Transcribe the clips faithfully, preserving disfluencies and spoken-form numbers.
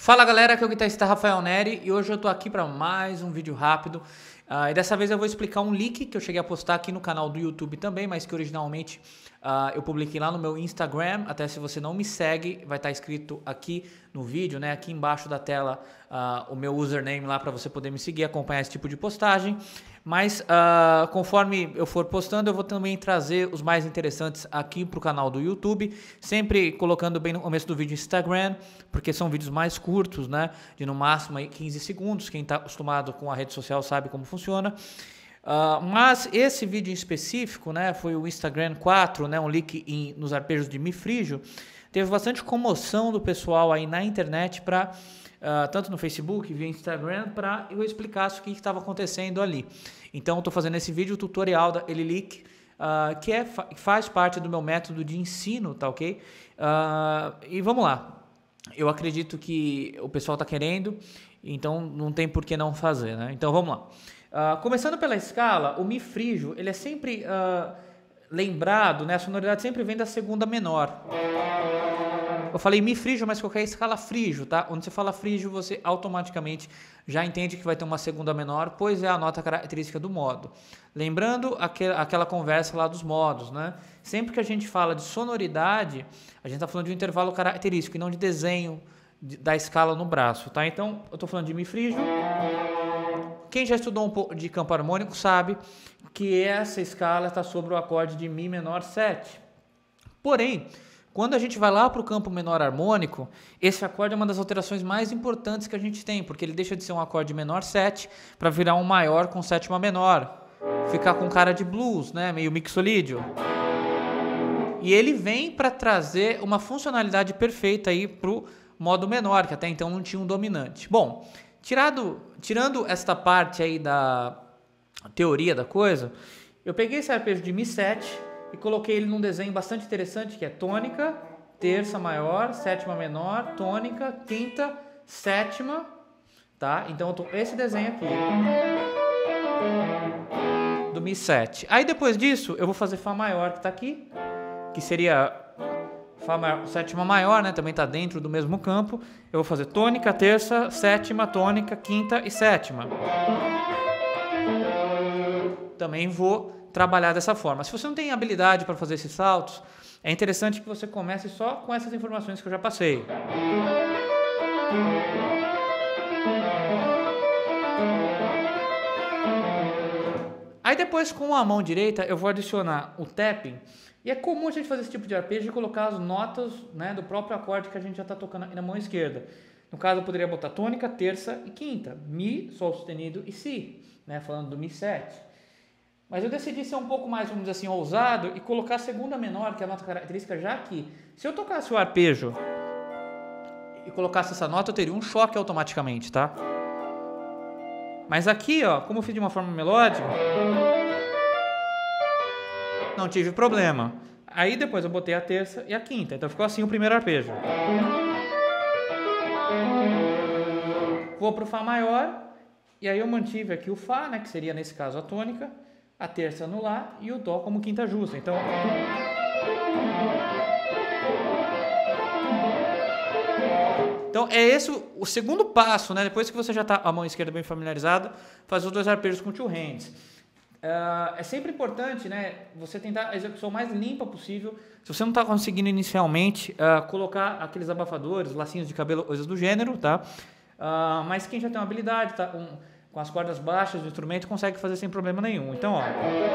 Fala galera, aqui é o guitarrista Rafael Neri e hoje eu tô aqui para mais um vídeo rápido. Uh, e dessa vez eu vou explicar um leak que eu cheguei a postar aqui no canal do YouTube também, mas que originalmente uh, eu publiquei lá no meu Instagram. Até se você não me segue, vai estar escrito aqui no vídeo, né? Aqui embaixo da tela uh, o meu username lá para você poder me seguir e acompanhar esse tipo de postagem. Mas uh, conforme eu for postando, eu vou também trazer os mais interessantes aqui para o canal do YouTube, sempre colocando bem no começo do vídeo Instagram, porque são vídeos mais curtos, né, de no máximo aí quinze segundos. Quem está acostumado com a rede social sabe como funciona. Uh, mas esse vídeo em específico, né, foi o Instagram quatro, né, um leak em, nos arpejos de Mi frígio. Teve bastante comoção do pessoal aí na internet para Uh, tanto no Facebook, via Instagram, para eu explicasse o que estava acontecendo ali. Então, eu estou fazendo esse vídeo tutorial da Elileak, uh, que é, faz parte do meu método de ensino, tá ok? Uh, e vamos lá. Eu acredito que o pessoal está querendo, então não tem por que não fazer, né? Então, vamos lá. Uh, começando pela escala, o Mi frígio, ele é sempre uh, lembrado, né? A sonoridade sempre vem da segunda menor. Eu falei Mi frígio, mas qualquer escala frígio, tá? Quando você fala frígio, você automaticamente já entende que vai ter uma segunda menor, pois é a nota característica do modo. Lembrando aquel, aquela conversa lá dos modos, né? Sempre que a gente fala de sonoridade, a gente está falando de um intervalo característico e não de desenho de, da escala no braço, tá? Então, eu estou falando de Mi frígio. Quem já estudou um pouco de campo harmônico sabe que essa escala está sobre o acorde de Mi menor sete. Porém, quando a gente vai lá para o campo menor harmônico, esse acorde é uma das alterações mais importantes que a gente tem, porque ele deixa de ser um acorde menor sete para virar um maior com sétima menor. Ficar com cara de blues, né? Meio mixolídio. E ele vem para trazer uma funcionalidade perfeita aí para o modo menor, que até então não tinha um dominante. Bom, tirado, tirando esta parte aí da teoria da coisa, eu peguei esse arpejo de Mi sete e coloquei ele num desenho bastante interessante, que é tônica, terça maior, sétima menor, tônica, quinta, sétima, tá? Então, eu tô esse desenho aqui, do Mi sete. Aí, depois disso, eu vou fazer Fá maior, que tá aqui, que seria Fá maior, sétima maior, né? Também tá dentro do mesmo campo. Eu vou fazer tônica, terça, sétima, tônica, quinta e sétima. Também vou trabalhar dessa forma. Se você não tem habilidade para fazer esses saltos, é interessante que você comece só com essas informações que eu já passei. Aí depois, com a mão direita, eu vou adicionar o tapping. E é comum a gente fazer esse tipo de arpejo e colocar as notas, né, do próprio acorde que a gente já está tocando aqui na mão esquerda. No caso, eu poderia botar tônica, terça e quinta. Mi, Sol sustenido e Si, né, falando do Mi sete. Mas eu decidi ser um pouco mais, vamos dizer assim, ousado e colocar a segunda menor, que é a nota característica, já aqui. Se eu tocasse o arpejo e colocasse essa nota, eu teria um choque automaticamente, tá? Mas aqui, ó, como eu fiz de uma forma melódica, não tive problema. Aí depois eu botei a terça e a quinta, então ficou assim o primeiro arpejo. Vou pro Fá maior, e aí eu mantive aqui o Fá, né, que seria nesse caso a tônica, a terça no Lá e o Dó como quinta justa. Então, então é esse o, o segundo passo, né? Depois que você já está a mão esquerda bem familiarizada, fazer os dois arpejos com two hands. Uh, é sempre importante, né, você tentar a execução mais limpa possível. Se você não está conseguindo inicialmente, uh, colocar aqueles abafadores, lacinhos de cabelo, coisas do gênero, tá? Uh, mas quem já tem uma habilidade, tá com com as cordas baixas do instrumento, consegue fazer sem problema nenhum. Então, ó.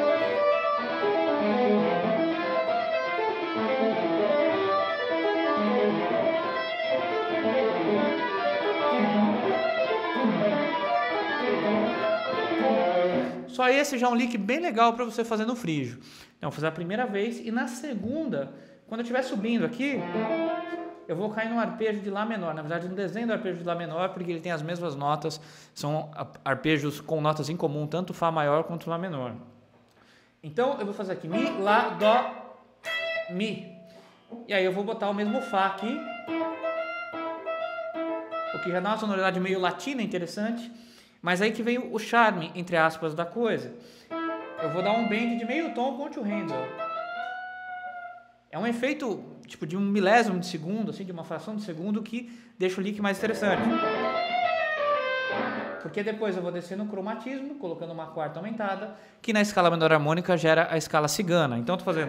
Só esse já é um lick bem legal para você fazer no frígio. Então, vou fazer a primeira vez e na segunda, quando eu estiver subindo aqui, eu vou cair no arpejo de Lá menor. Na verdade, no desenho do arpejo de Lá menor, porque ele tem as mesmas notas, são arpejos com notas em comum, tanto Fá maior quanto Lá menor. Então, eu vou fazer aqui Mi, Lá, Dó, Mi. E aí eu vou botar o mesmo Fá aqui, o que já dá uma sonoridade meio latina interessante, mas aí que vem o charme, entre aspas, da coisa. Eu vou dar um bend de meio tom com o two hands, ó. É um efeito tipo de um milésimo de segundo, assim, de uma fração de segundo que deixa o lick mais interessante. Porque depois eu vou descer no cromatismo, colocando uma quarta aumentada, que na escala menor harmônica gera a escala cigana. Então eu tô fazendo...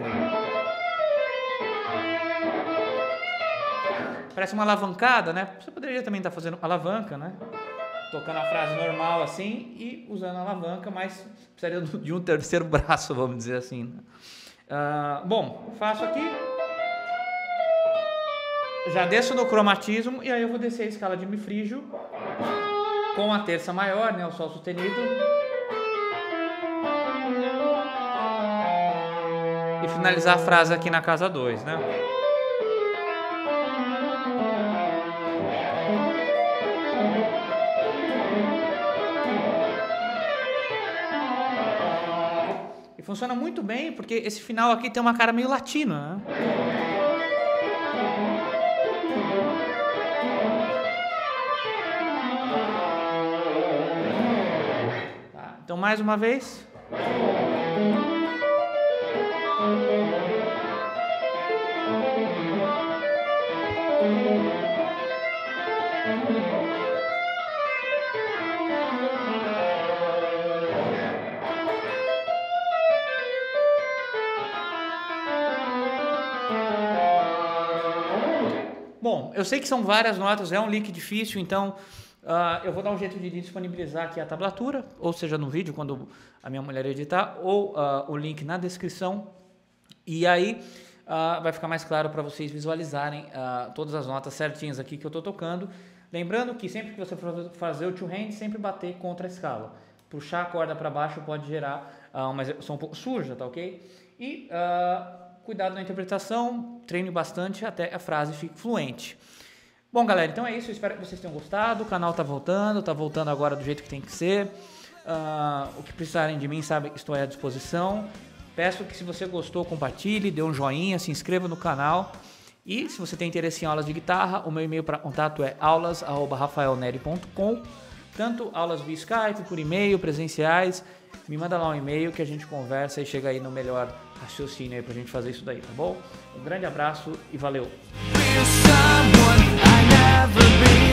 Parece uma alavancada, né? Você poderia também estar fazendo alavanca, né? Tocando a frase normal assim e usando a alavanca, mas precisaria de um terceiro braço, vamos dizer assim. Né? Uh, bom, faço aqui. Já desço no cromatismo e aí eu vou descer a escala de Mi frígio com a terça maior, né? O Sol sustenido. E finalizar a frase aqui na casa dois, né? Funciona muito bem, porque esse final aqui tem uma cara meio latina, né? Tá, então, mais uma vez. Bom, eu sei que são várias notas, é um lick difícil, então uh, eu vou dar um jeito de disponibilizar aqui a tablatura, ou seja, no vídeo, quando a minha mulher editar, ou uh, o link na descrição, e aí uh, vai ficar mais claro para vocês visualizarem uh, todas as notas certinhas aqui que eu estou tocando. Lembrando que sempre que você for fazer o two hand, sempre bater contra a escala. Puxar a corda para baixo pode gerar uh, uma execução um pouco suja, tá ok? E... Uh, cuidado na interpretação, treine bastante até a frase fique fluente. Bom, galera, então é isso. Eu espero que vocês tenham gostado. O canal tá voltando, tá voltando agora do jeito que tem que ser. Uh, o que precisarem de mim, sabe que estou à disposição. Peço que se você gostou, compartilhe, dê um joinha, se inscreva no canal. E se você tem interesse em aulas de guitarra, o meu e-mail para contato é aulas arroba rafael neri ponto com. Tanto aulas via Skype, por e-mail, presenciais. Me manda lá um e-mail que a gente conversa e chega aí no melhor raciocínio aí pra gente fazer isso daí, tá bom? Um grande abraço e valeu!